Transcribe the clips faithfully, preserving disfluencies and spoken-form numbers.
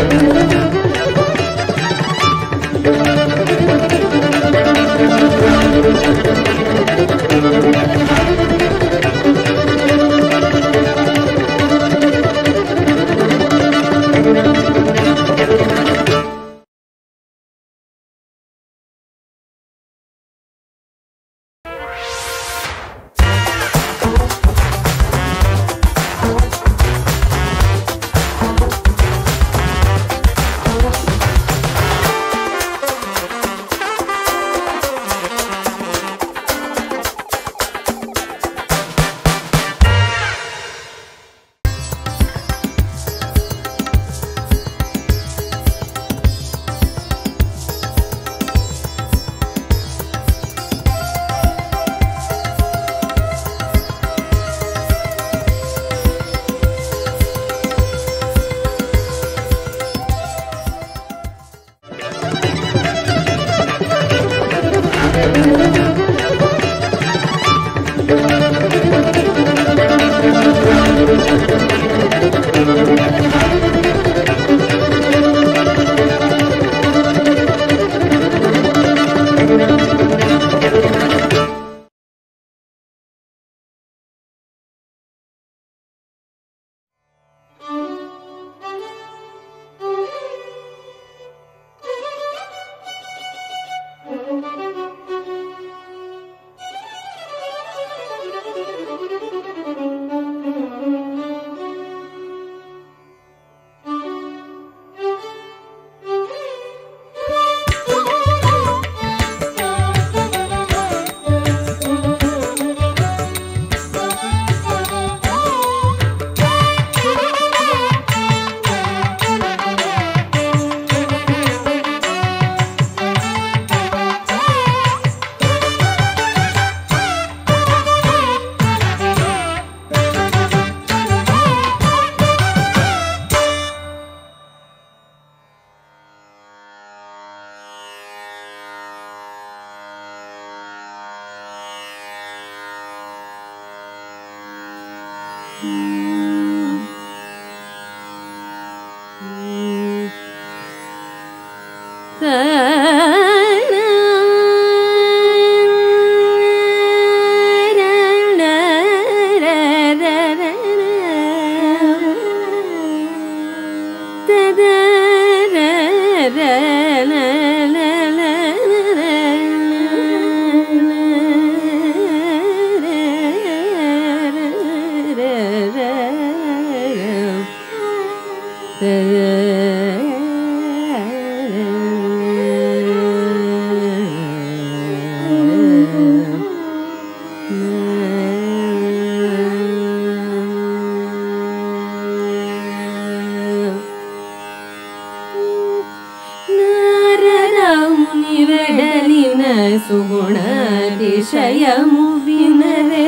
ಸುಗುಣಾತಿಶಯಮು ವಿನರೆ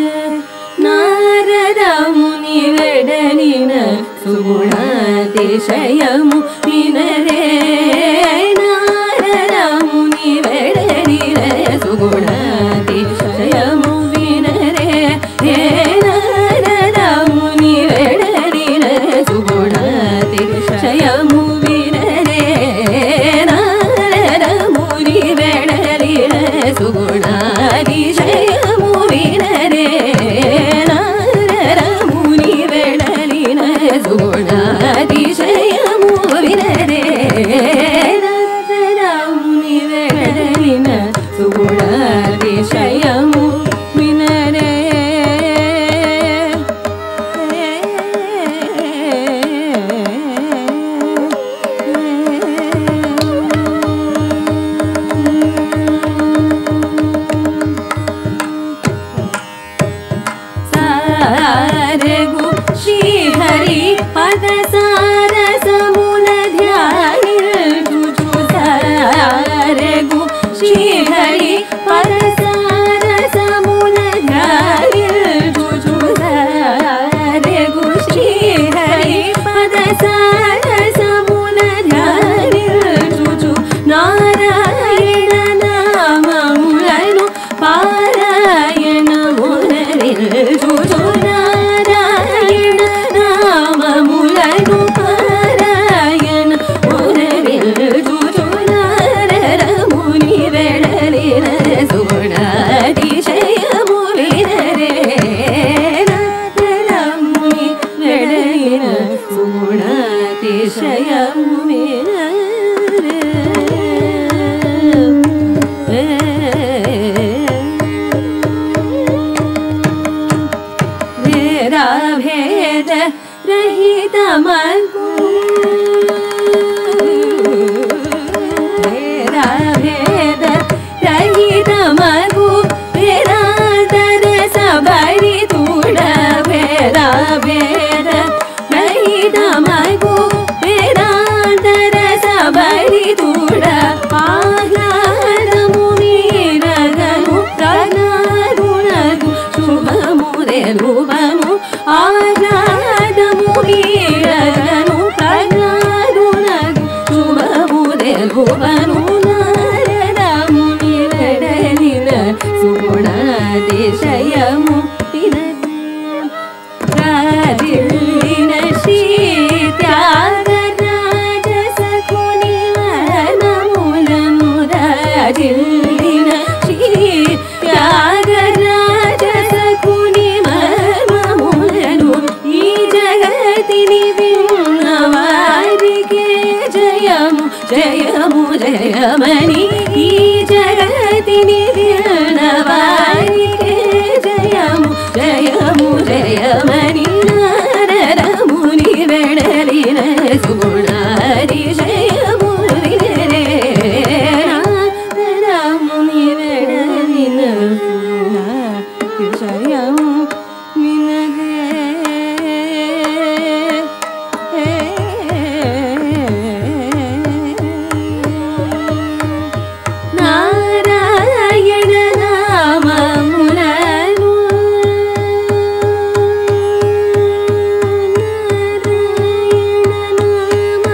ನಾರದ ಮುನಿ ವೆಡಲಿನ ಸುಗುಣಾತಿಶಯಮು ವಿನರೆ ನಾರದ ಮುನಿ ವೆಡಲಿನ ಸುಗುಣಾತಿಶಯಮು ವಿನರೆ ನಾರದ ಮುನಿ ವೆಡಲಿನ ಸುಗುಣಾತಿಶಯಮು ವಿನರೆ ನಾರದ ಮುನಿ ವೆಡಲಿನ ಸುಗುಣಾತಿಶಯಮು ವಿನರೆ ನಾರದ ಮುನಿ ವೆಡಲಿನ ಸುಗುಣಾತಿಶಯಮು ವಿನರೆ ನಾರದ ಮುನಿ ವೆಡಲಿನ ಸುಗುಣಾತಿಶಯಮು ವಿನರೆ ಸಾರಗು ಶ್ರೀಹರಿ ಪದ ಸಾರ ಸಮುಲ ಧ್ಯಾನಿಲ್ಜುಜು ಸಾರಗು ಶ್ರೀಹರಿ ಪದ ಸಾರ ಸಮುಲ ಧ್ಯಾನಿಲ್ಜುಜು ಸಾರಗು ಶ್ರೀಹರಿ ಪದ ಸಾರ ಸಮುಲ ಧ್ಯಾನಿಲ್ಜುಜು ನಾರಾಯಣ ನಾಮములను ಪಾರಾಯಣ ಮುನರಿಲ್ಜುಜು ನಾರಾಯಣ ನಾಮములను నారాయణనామములను వేదాభేద రహితమగు వేదాభేద రహితమగు వేదాంతర సభరితుడ వేదాభేద రహితమగు వేదాంతర సభరితుడ ఆహ్లాదము వీరగను ప్రజ్ఞారుణగు శుభము తెలువను ఆహ్లాదము వీరగను ప్రజ్ఞారుణగు శుభము తెలువను నారదముని వెడలిన సుగుణాతిశయము రాజిల్లిన శ్రీ త్యాగరాజ సఖుని వనములను రాజిల్లిన శ్రీ త్యాగరాజ సఖుని వనములను ఈ జగతిని విన్నవారికే జయము జయము జయమని ఈ జగతిని విన్నవారికే జయము జయము జయమని నారదముని వెడలిన సుగుణాతిశయము నారదముని వెడలిన సుగుణాతిశయము వినగే నారాయణ నామములను నారాయణ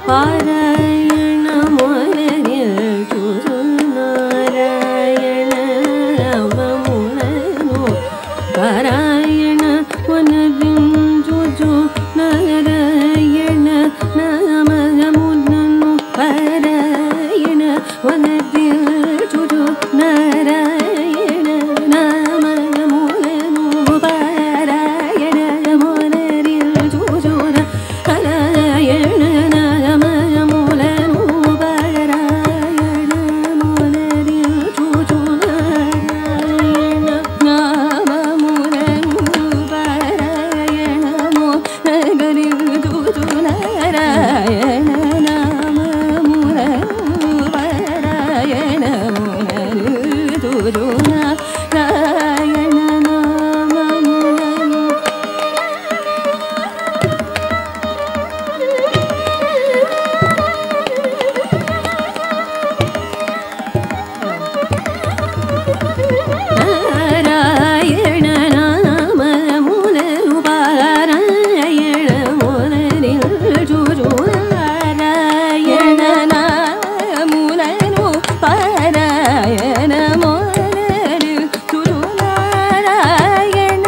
பாராயண மோனரில் ஜுஜு நாராயண நாமமுனனு பாராயண மோனரில் ஜுஜு நாராயண நாமமுனனு பாராயண மோனரில் ஜுஜு நாராயண நாமமுனனு பாராயண மோனரில் ஜுஜு நாராயண நாமமுனனு பாராயண மோனரில் ஜுஜு நாராயண நாமமுனனு பாராயண மோனரில் ஜுஜு நாராயண நாமமுனனு பாராயண மோனரில் ஜுஜு நாராயண நாமமுனனு நாராயண நாமமுனனு பாராயண மோனரில் ஜுஜு நாராயண நாமமுனனு பாராயண மோனரில் ஜுஜு நாராயண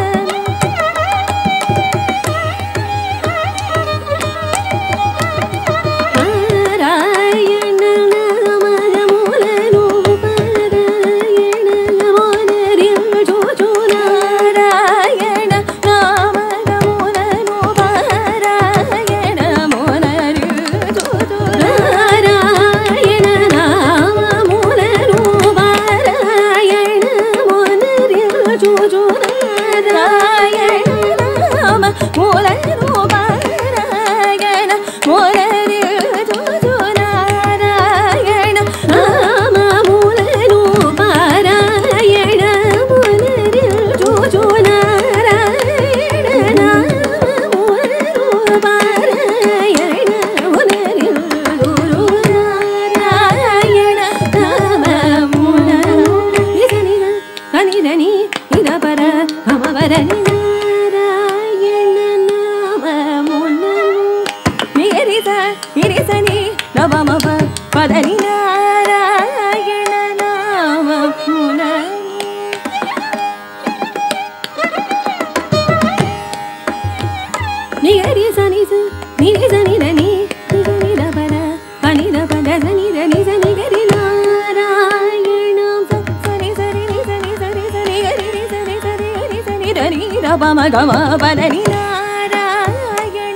நாராயண நாமமுனனு பாராயண மோனரில் ஜுஜு நாராயண நாமமுனனு பாராயண மோனரில் ஜுஜு நாராயண நாமமுனனு பாராயண மோனரில் ஜுஜு நாராயண நாமமுனனு பாராயண மோனரில் ஜுஜு நாராயண நாமமுனனு பாராயண மோனரில் ஜுஜு நாராயண நாமமுனனு பாராயண மோனரில் ஜுஜு நாராயண நாமமுனனு நிசனித கனிதனி நிதபர கமவரணி நாராயண நாமமுனனு நிகரித இரிசனி நவமப பதனி நாராயண நாமமுனனு நிகரி சனிச நிரிசனிதனி நிசனிதபர பனிதபத சனிதனி சனிகரி நாராயணம் சரி சரி நிசனி சரி சரி கரி நிசனி சரி கரி சனிதனி ரபம கம பதனி நாராயண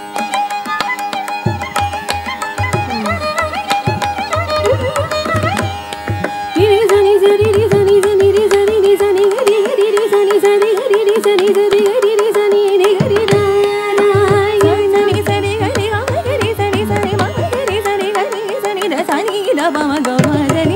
நிரிசனி சரி நிசனி சனி நிசனி நிசனி கரி கரி நிசனி சரி கரி நிசனி சரி கரி நிசனி நிகரி நாராயண சரி கரி கம கரி சனி சரி மம கரி சனி கரி சனி த சனி ரபம கம பதனி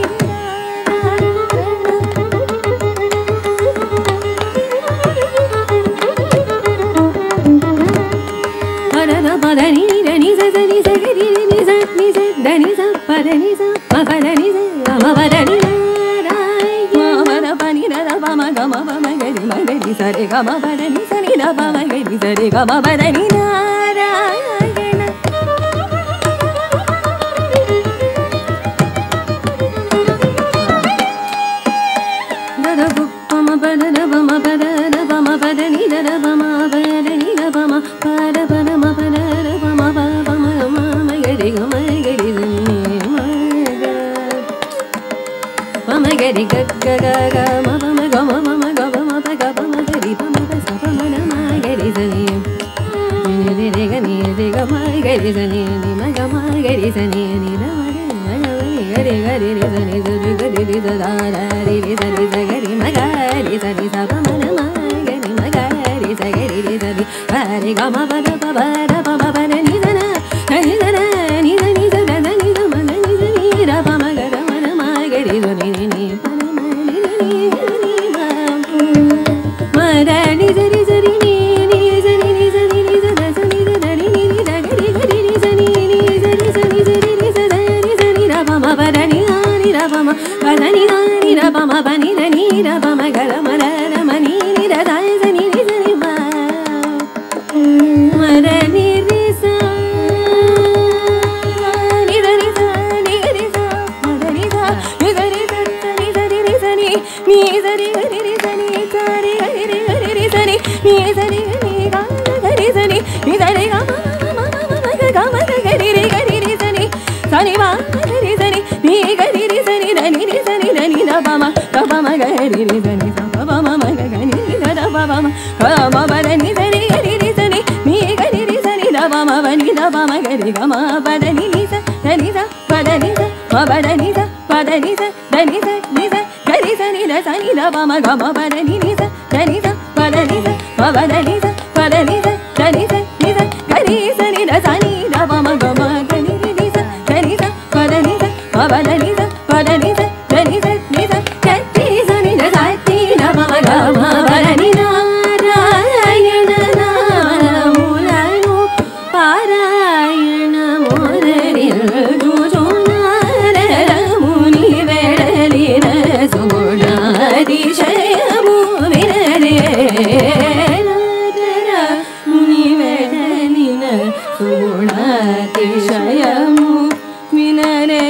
பதன பதனி ரணி சனி சரி நிச நிச தனி ச பதனி ச ம பதனி ச கம பதனி நாராயண மம பனி ர பம கம பம கரி ம கரி சரி கம பதனி சனி ர பம கரி சரி கம பதனி நாராயண தத பம பதன பம பதன பம பதனி தத பம பதனி ர பம பத பம பதன பம பம மம கரி கம கரி சனி ம க பம கரி க க க க ம பம கம பம க பம ப க பம கரி பம ப ச பம ந ம கரி சனி நி ரி ரி க நி ரி க ம கரி சனி நி ம க ம கரி சனி நி ர ம கரி கரி ரி சனி ச ரி க ரி ரி ச த ர ரி ரி சனி ச கரி ம க ரி சனி ச பம ந ம கரி ம க ரி ச கரி ரி சனி ப ரி க ம ப த ப ப ர ப ப ப ர நி ச ந நி ச ந நி ச நி ச த த நி ச ம ன நி ச நி ர ப ம க ர ம ன ம கரி ச நி நி நி ப ன ம நி ர நி ர நி ம ம ர நி ச ரி ச ரி நி நி ச நி நி ச நி நி ச த ச நி த த ரி நி ரி த க ரி க ரி நி ச நி நி ச ரி ச நி ச ரி ரி ச த ரி ச நி ர ப ம ப ர நி ர நி ர ப ம ப த நி ர நி ர ப ம ப நி ர நி ர ப ம க ர ம ர ர ம நி நி ர த ச நி நி ச நி ம ம ர நி ரி ச ni ma ga ri sa ni ni ga ri ri sa ni da ni ri sa ni da ni da ba ma ga ba ma ga ri ri sa ni sa ba ma ma ga ga ni da da ba ba ma ga ma ba da ni sa ni ga ri ri sa ni ni ga ri ri sa ni da ba ma ba ni da ba ma ga ri ga ma ba da ni ni sa da ni sa ba da ni sa ma ba da ni sa ba da ni sa da ni sa ni sa ga ri sa ni da sa ni da ba ma ga ma ba da ni ni sa da ni sa ba da ni sa ma ba da ni sa ba da ni sa da ni sa ni sa ga ri sa ni da sa ni da ba ma ga ma ga ni ri ni sa da ni sa ba da ni sa ma ba da ni sa ba da ni sa da ni sa ni sa ga ri sa ni da sa ni da ba ma ga ma ba da ni na Narayana namulanu Parayana modanil dujunarara muni vedalina sugunadishayamu vinare Narara muni vedalina sugunadishayamu vinare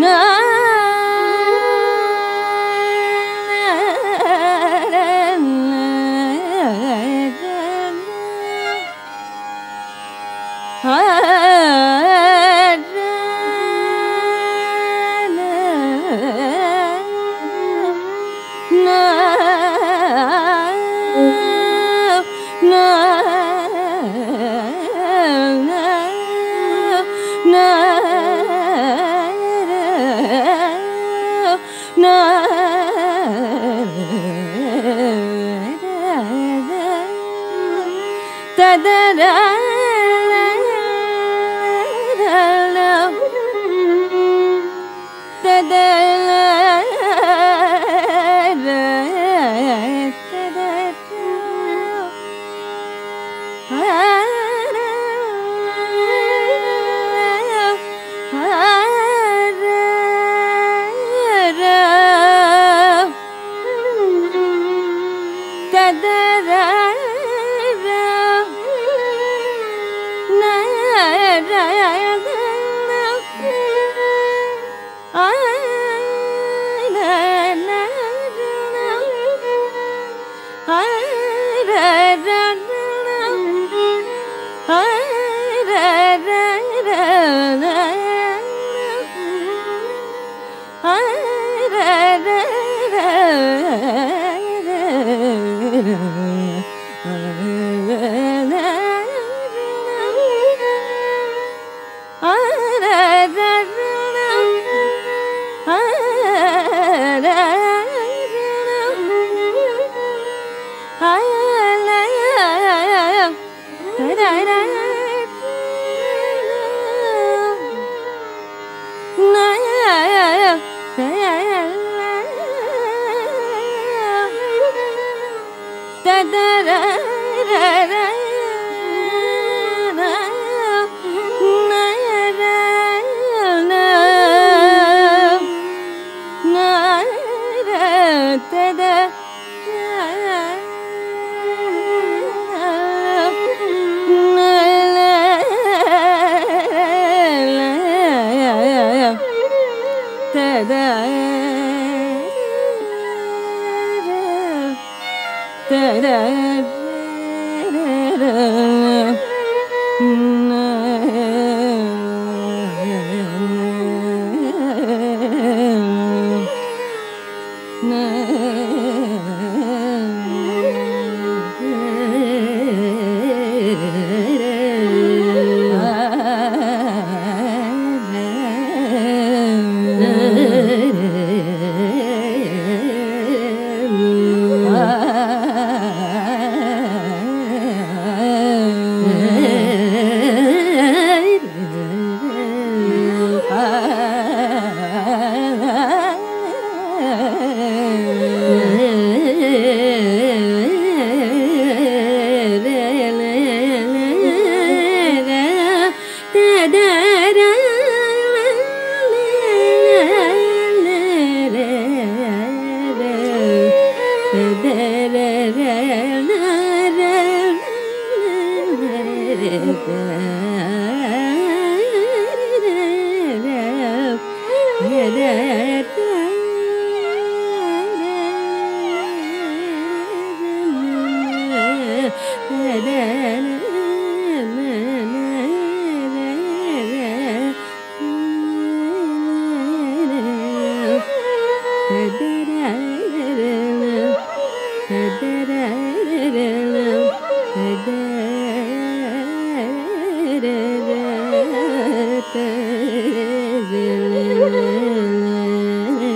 Da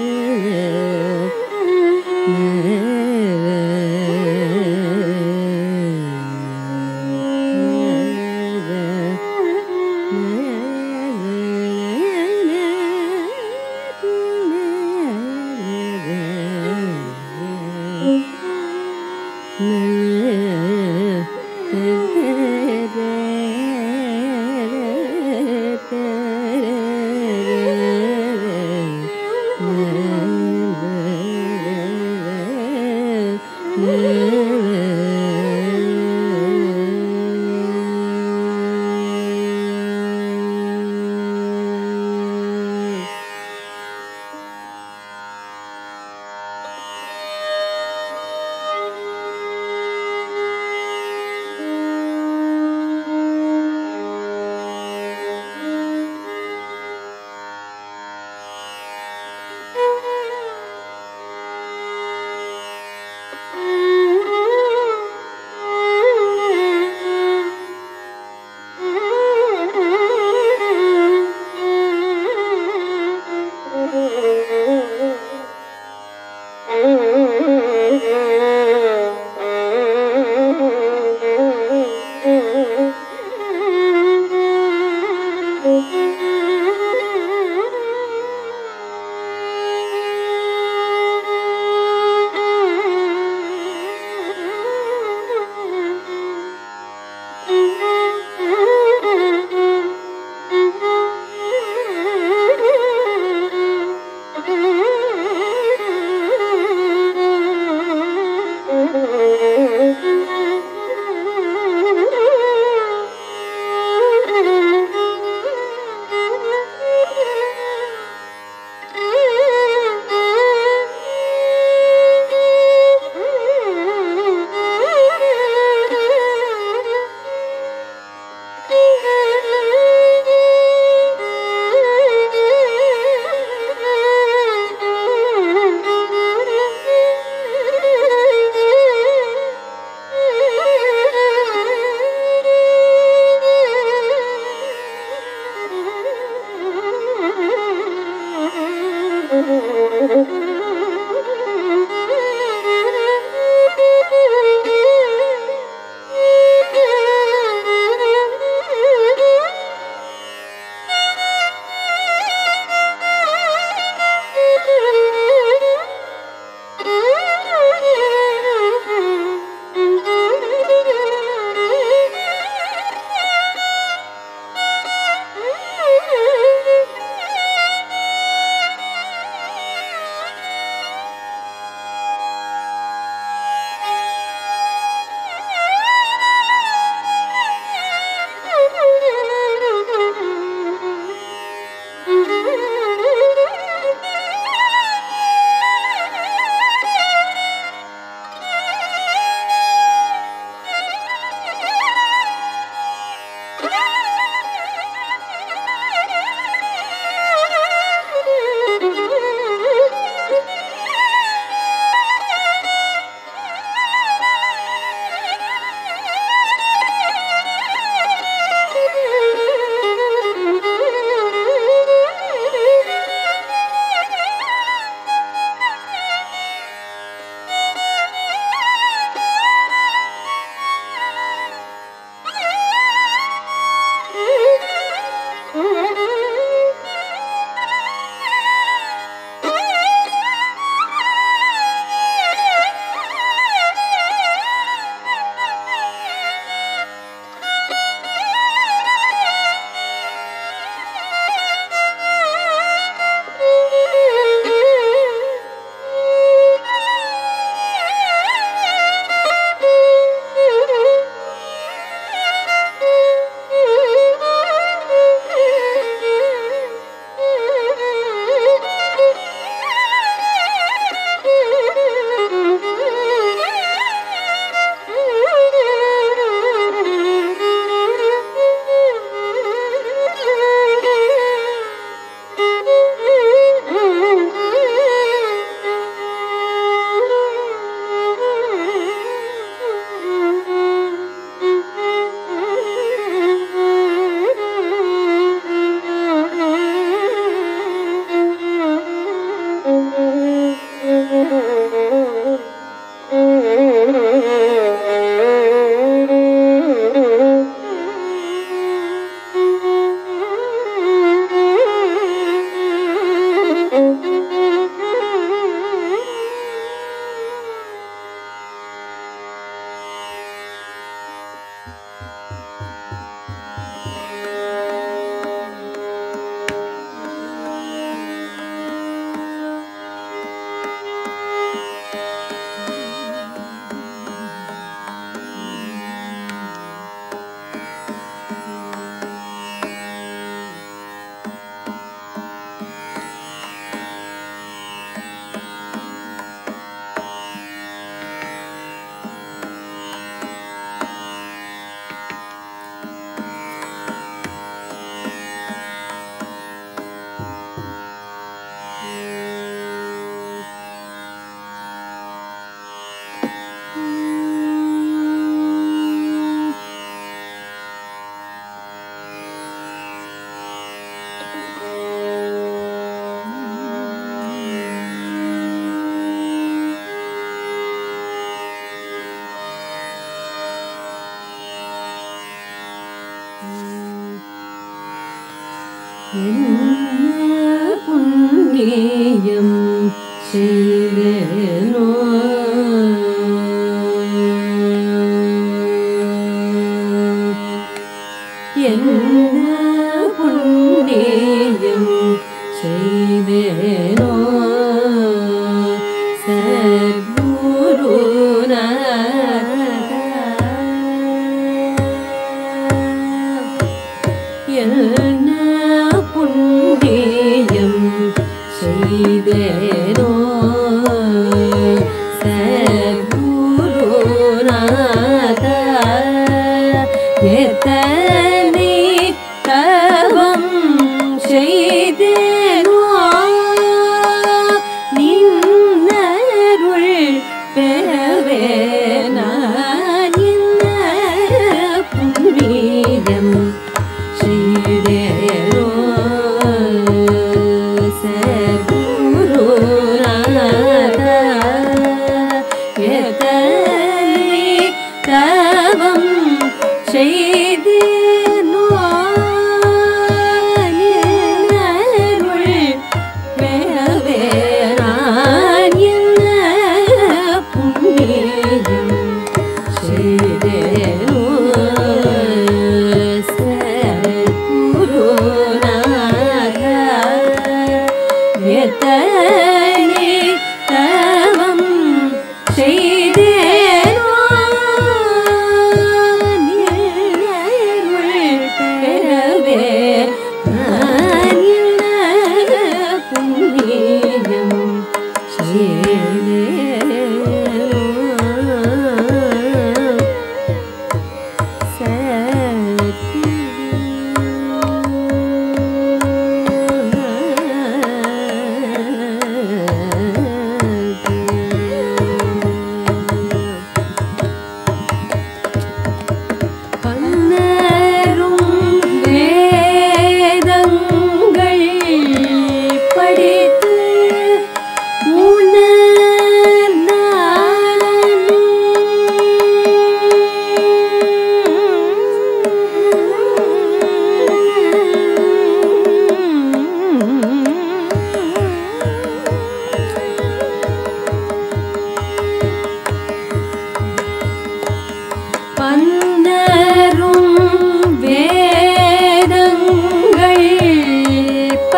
புண்ணியம் செய்தேனோ என்ன புண்ணியம் செய்தேனோ என்ன புண்ணியம் செய்தேனோ சத்குருநாதா எத்தனை தவம் செய்தேனோ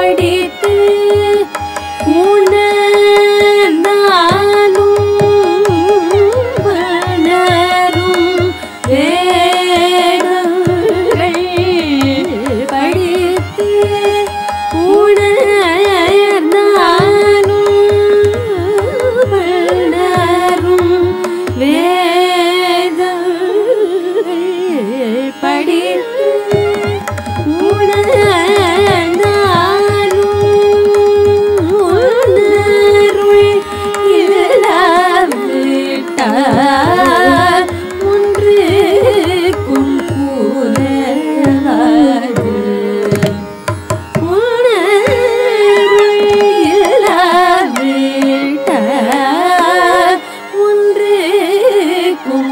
படித்து உணர்ந்தாலும் வளரும் வேதங்கள் படித்து உணர்ந்தாலும் வளரும் வேதங்கள் படித்து உணர்ந்தாலும் உணர்வுள் இல்லாவிட்டால் ஒன்றுக்கும் கூறவாது. உணர்வுள் இல்லாவிட்டால் ஒன்றுக்கும்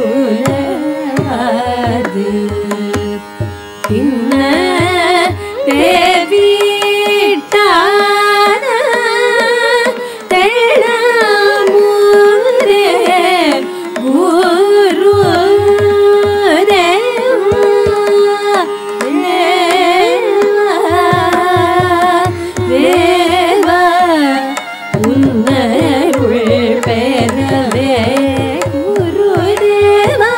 கூறவாது. பின்ன தேவிட்டான தெள்ளமுதே குரு தேவா தேவா உன்னருள் பெறவே குரு தேவா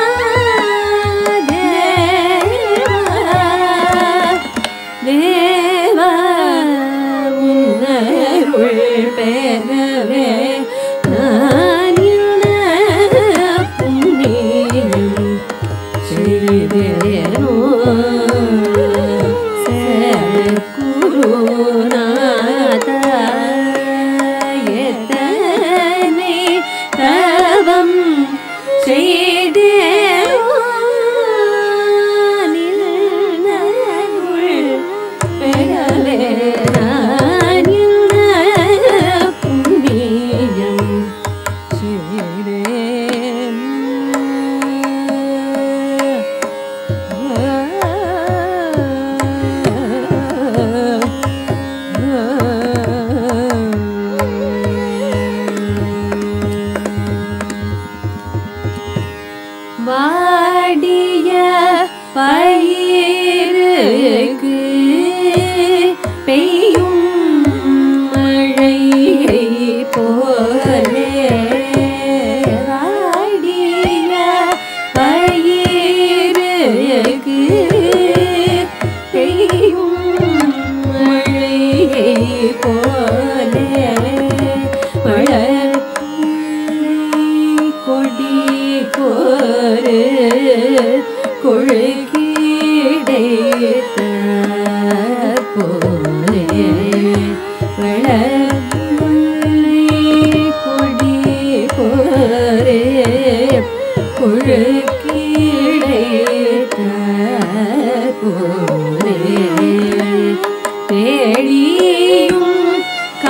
தேவா உன்னருள் பெறவே நான் என்ன புண்ணியம் செய்தேனோ சத்குருநாதா எத்தனை தவம் செய்தேனோ நின்னருள் பெறவே நான் என்ன புண்ணியம் செய்தேன். வாடிய பயிருக்கு பெய்யும் மழையை போலே வாடிய பயிருக்கு பெய்யும் மழையை போலே மலர் கொடி கோரு கொழுகிடைத்த போலே வளர்முல்லை கொடி கோரு கொழுகிடைத்த போலே தேடியும்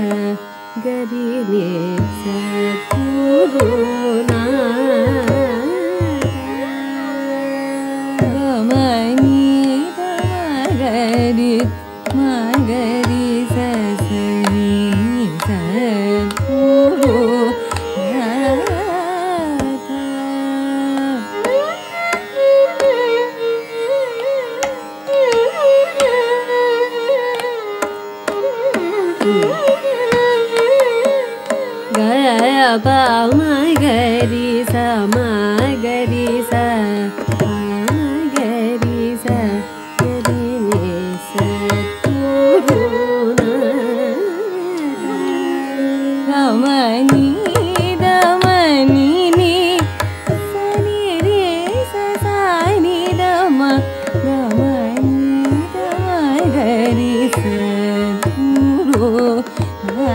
gari ni sa guru na ma ni da ma gari ma gari sa sa ni sa guru na pa ma gari sa ma gari sa pa ma gari sa gari ni sa guru na ga ma ni da ma ni ni sa ni re sa sa ni da ma ga ma ni da ma gari sa guru na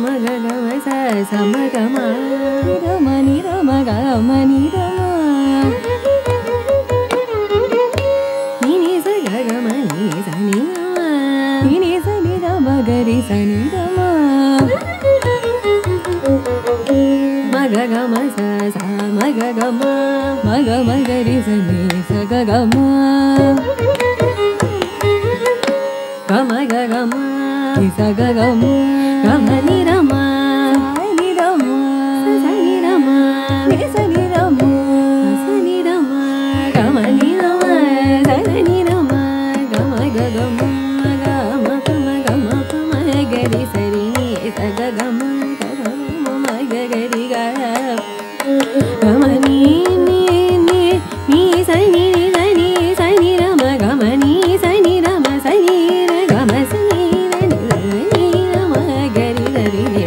Sa ma ga ma, ga ma ni da ma ga ma ni da ma. மக மகரி சனி சக கமா கமக கமா சக கமா கமனி ரமா சனி ரமா சனி ரமா சனி ரமா சனி ரமா கமனி ரமா சனி ரமா கமக கமா கம கம கம கம கரி சரி சக கமா கம மகரி க கமனி நீ நீ நீ சனி சனி சனி ரம கமனி சனி ரம சனி ர கம சனி ர நீ ரம கரி சரி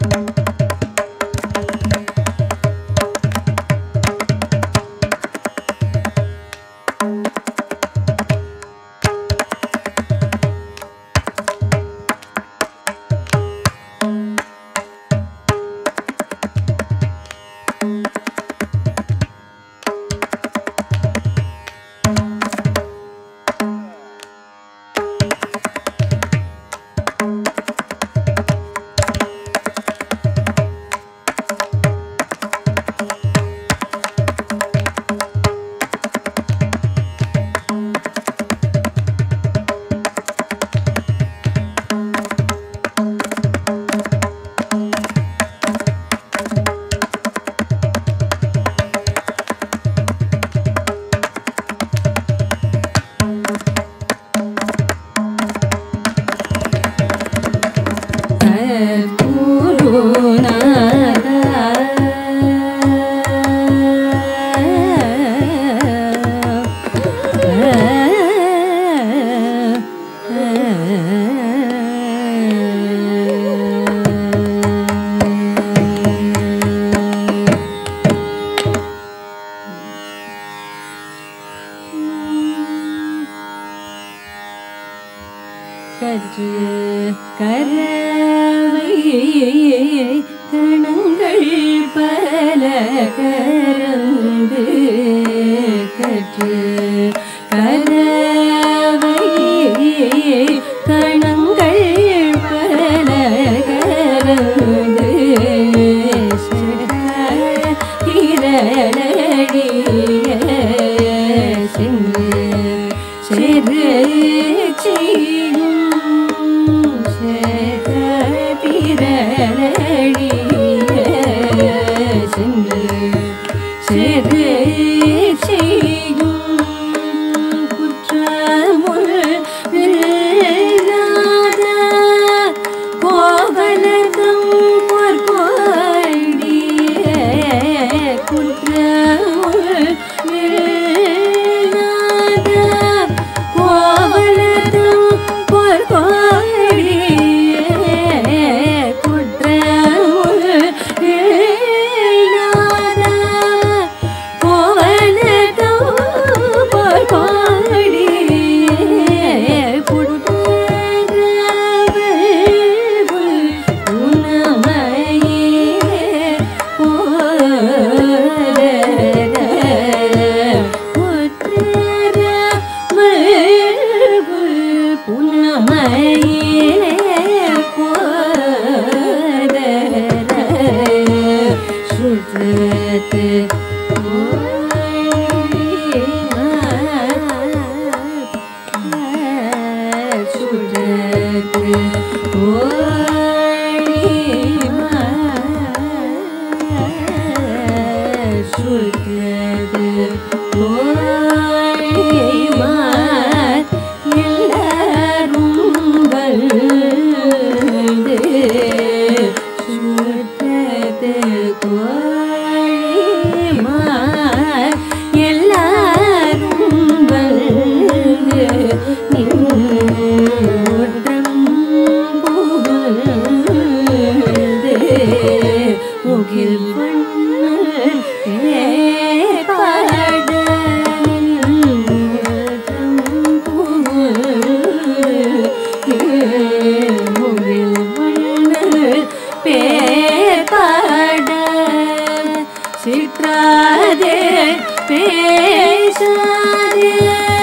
சிற்றாதே பேசாதே